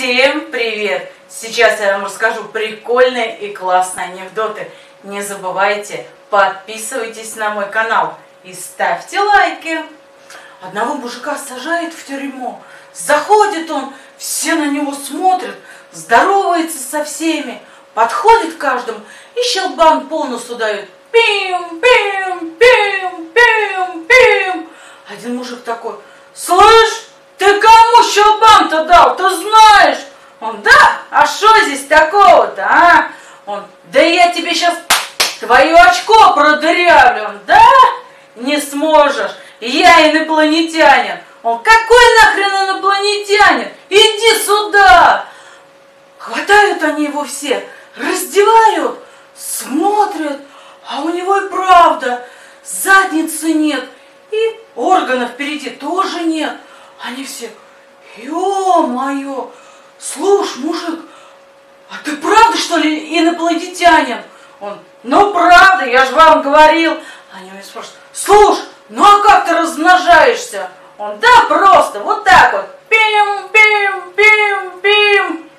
Всем привет! Сейчас я вам расскажу прикольные и классные анекдоты. Не забывайте, подписывайтесь на мой канал и ставьте лайки. Одного мужика сажают в тюрьму. Заходит он, все на него смотрят, здоровается со всеми, подходит к каждому и щелбан по носу дает. Пим, пим, пим, пим, пим. Один мужик такой: слышь, ты кому щелбан-то дал, ты знаешь? Он: да, а что здесь такого-то, а? Он: да я тебе сейчас твое очко продырявлю. Он: да, не сможешь, я инопланетянин. Он: какой нахрен инопланетянин? Иди сюда. Хватают они его все, раздевают, смотрят, а у него и правда задницы нет, и органов впереди тоже нет. Они все: ё-моё, слушай, мужик, а ты правда, что ли, инопланетянин? Он: ну правда, я же вам говорил. Они меня спрашивают: слушай, ну а как ты размножаешься? Он: да просто, вот так вот. Пим, пим, пим, пим.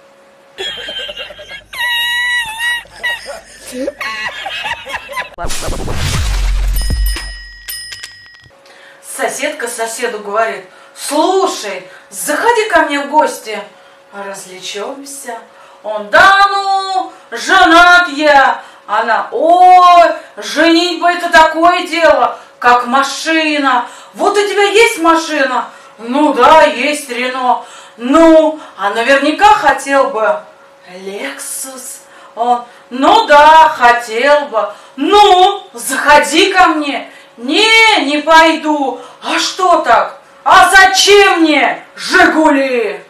Соседка соседу говорит: слушай, заходи ко мне в гости, развлечемся. Он: да ну, женат я. Она: ой, женитьба это такое дело, как машина. Вот у тебя есть машина? Ну да, есть Рено. Ну, а наверняка хотел бы Лексус. Он: ну да, хотел бы. Ну, заходи ко мне. Не пойду. А что так? А зачем мне Жигули?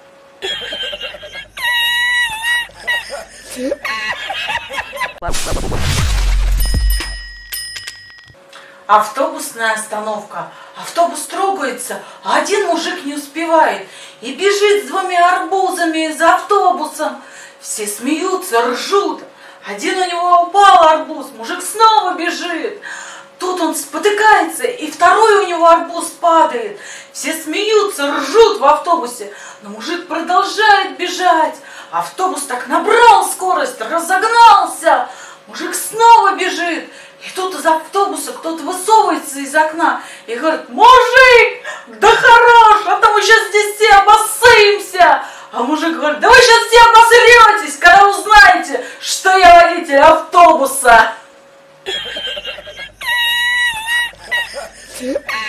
Автобусная остановка. Автобус трогается, а один мужик не успевает и бежит с двумя арбузами за автобусом. Все смеются, ржут. Один у него упал арбуз, мужик снова бежит. Тут он спотыкается, и второй у него арбуз падает. Все смеются, ржут в автобусе, но мужик продолжает бежать. Автобус так набрал скорость, разогнался. Мужик снова бежит. И тут из автобуса кто-то высовывается из окна и говорит: мужик, да хорош, а то мы сейчас здесь все обоссымся. А мужик говорит: да вы сейчас все обосретесь, когда узнаете, что я водитель автобуса.